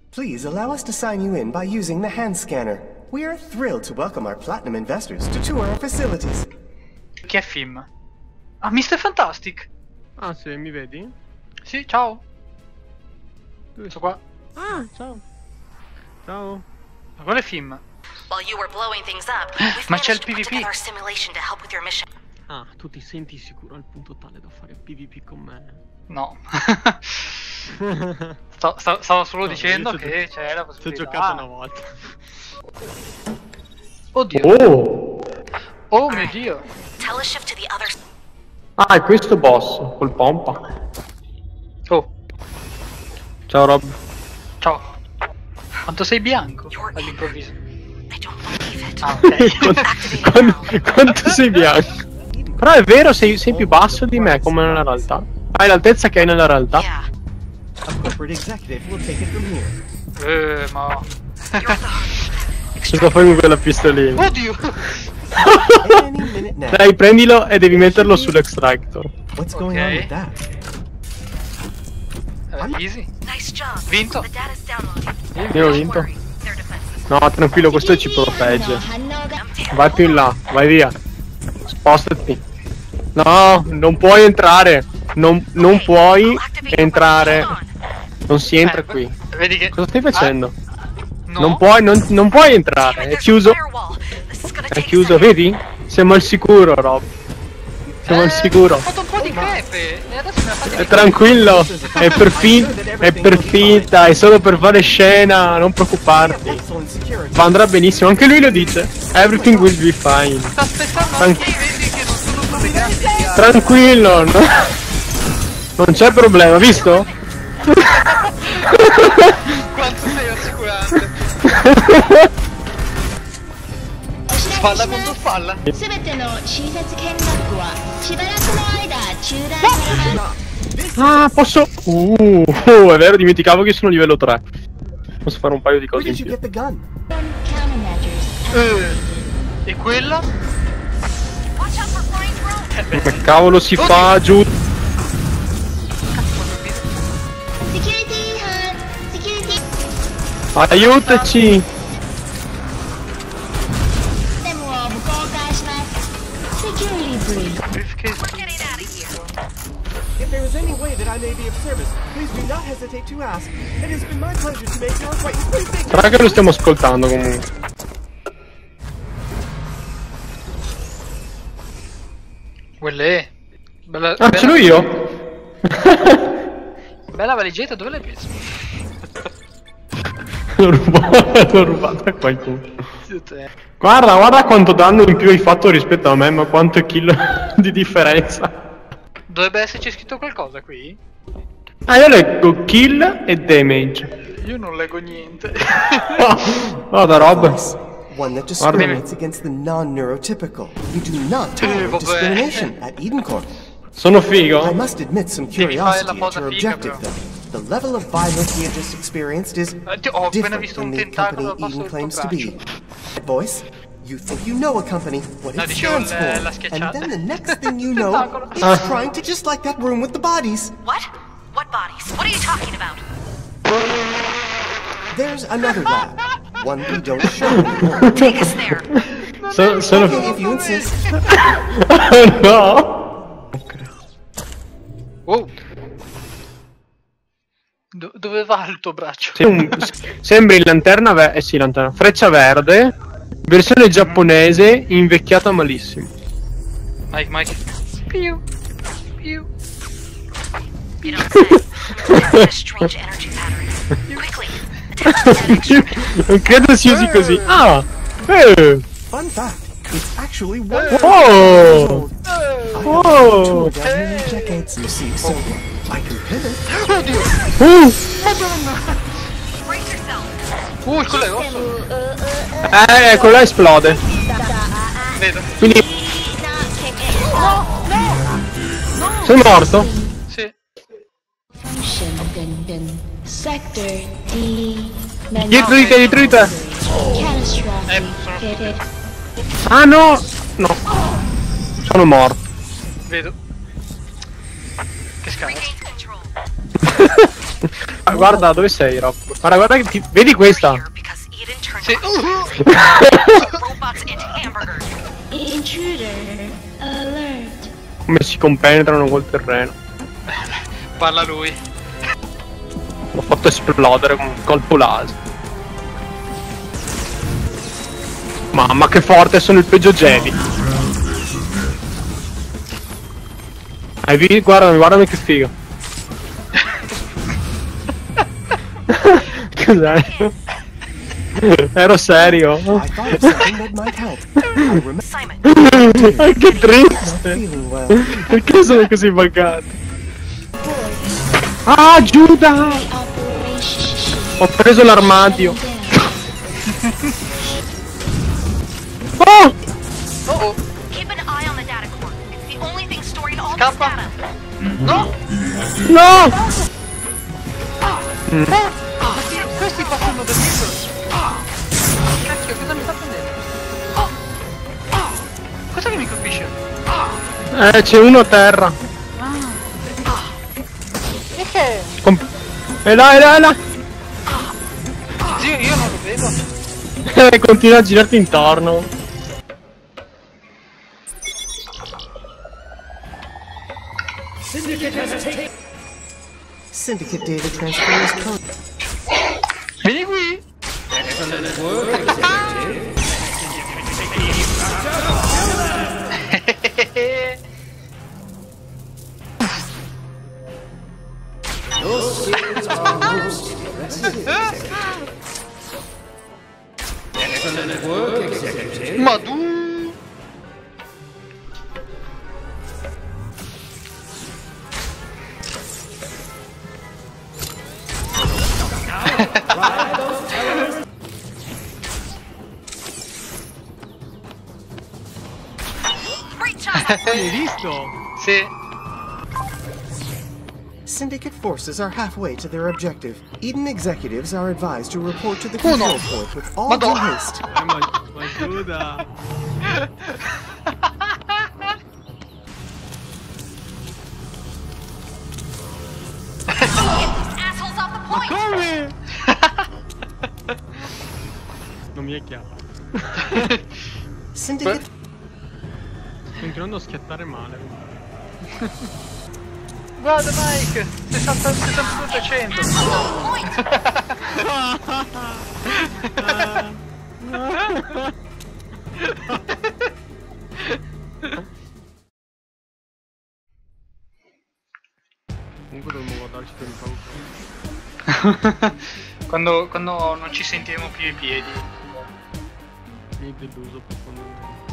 Please allow us to sign you in by using the hand scanner. We are thrilled to welcome our platinum investors to tour our facilities. Chi è Film? Ah, Mr. Fantastic! Ah sì, mi vedi? Sì, ciao! Sto qua. Ah, ciao! Ciao! Ma qual è Film? While you were blowing things up, Ma we've c'è il managed to put PvP. together a simulation to help with your mission. Ah, tu ti senti sicuro al punto tale da fare PvP con me? No. Stavo solo No, dicendo io ci ho che c'è la Ci ho possibilità. giocato una volta. Oddio. Oh mio dio. Tell us shift to the other. Ah, è questo boss, col pompa. Oh, Ciao Rob. ciao. Quanto sei bianco all'improvviso. I don't believe it. Ah, ok. Activating now. Quanto sei bianco? Però è vero, sei più basso di me come nella realtà. Hai l'altezza che hai nella realtà. Yeah. A corporate executive will take it from here. Ma... You're the Cosa fai con quella pistolina? Oddio. Any minute now. Dai, prendilo e devi metterlo sull'extractor. What's going on with that? Easy. nice job. Vinto. The data's downloading. Io ho Don't vinto. worry. Their defenses. No, tranquillo, questo ci protegge. Vai più in là, vai via. Spostati. No, non puoi entrare. Non puoi entrare. Non si entra qui. Vedi che... Cosa stai facendo? No. Non puoi entrare, è There's a chiuso. firewall. This is gonna È take a chiuso, second. vedi? Siamo al sicuro, Rob. Siamo al sicuro. Ho fatto un po' di crepe e adesso mi ha fatto... Tranquillo, è per finta, è solo per fare scena, non preoccuparti. Excellent security. Ma andrà benissimo, anche lui lo dice. Everything will be fine. Sta aspettando Tran- anche, vedi che non sono collegati. Tranquillo, no? Non c'è problema, visto? Quanto sei rassicurante. Spalla contro spalla. すべての新設見学はしばらくの間中断されます。 Ah, posso... è vero, dimenticavo che sono livello 3. Posso fare un paio di Where cose in did you più. get the gun? Countermeasures. E quella? Watch out for flying drones. Come cavolo si fa giù? Security 違反。Security Aiutaci! デモを無公開します。Security breach. Briefcase. We're getting out of here. If there is any way that I may be of service, please do not hesitate to ask. It has been my pleasure to make your acquaintance. Please take Sarà che lo stiamo ascoltando comunque. Quelle. Bella, Ah, ce l'ho io? Bella valigetta, dove l'hai presa? L'ho rubata a qualcuno. Tutte. Guarda quanto danno in più hai fatto rispetto a me, ma quanto kill di differenza. Dovrebbe esserci scritto qualcosa qui? Ah, io leggo kill e damage. Io non leggo niente. Guarda Rob. Voice, one that discriminates against the non-neurotypical. You do not tolerate vabbè. discrimination at Edencorp. Sono I figo? must admit some Devi fare la curiosity at posa your figa, objective, però. though. The level of violence he had just experienced is Ho appena different visto than un the tentacolo company al passo Eden del claims tuo to be. braccio. Voice, you think you know a company, what No, it dicevo stands la for, and schiacciata. then the next thing you know, Tentacolo. it's trying to just like that room with the bodies. What? What bodies? What are you talking about? There's another lab, one we don't show anymore. Take us there. Sono Okay, if you insist. no! Wow. Dove va il tuo braccio? Sembri lanterna sì, lanterna. Freccia verde. Versione giapponese invecchiata malissimo. Mike. Piu. Piu. You don't say. That's a strange energy pattern. Quickly, attach to that extra. Non credo si usi così. Ah! Fun fact, it's actually one Oh! two Oh! of that many decades, you see, so I can pivot. Brace yourself. Il collega. Quello là esplode. Vedo. Quindi... Sei morto? Sì. Sector D. Dietro di te, dietro di te! Catastrophe. Ah no! No. Sono morto. Vedo. Che scala. Regain control. Ah, guarda, dove sei, Rob? Guarda, guarda che ti... Vedi questa? Sì. Robots and hamburgers. Intruder alert. Come si compenetrano col terreno. Parla lui. L'ho fatto esplodere con un colpo laser. Mamma che forte, sono il peggio Jedi. Hai visto? Guardami, guardami che figo. Cos'è? Ero serio. I thought of something that might help. I remember Simon, Che triste. feeling well. Perché sono così buggato? Ah, Giuda! Operation. Ho preso l'armadio. Oh! Oh, keep an eye on the data core. It's the only thing storing all this Scappa. data. no! No! Questi passano da dietro. Cacchio, cosa mi sta prendendo? Cosa che mi colpisce? C'è uno a terra. E che? E là, e là, e là! Zio, io non lo vedo. Continua a girarti intorno. Syndicate data transfer is code. Vieni qui. Ma tu. Hai visto? Sì. Syndicate forces are halfway to their objective. Eden executives are advised to report to the control point with all due Madonna. haste. Ma Giuda. Assholes off the point. Come? Non mi è chiaro. Syndicate Sto continuando a schiattare male. Guarda Mike, 62%. Comunque dobbiamo guardarci per un po'. quando non ci sentiremo più i piedi. Mi deluso profondamente.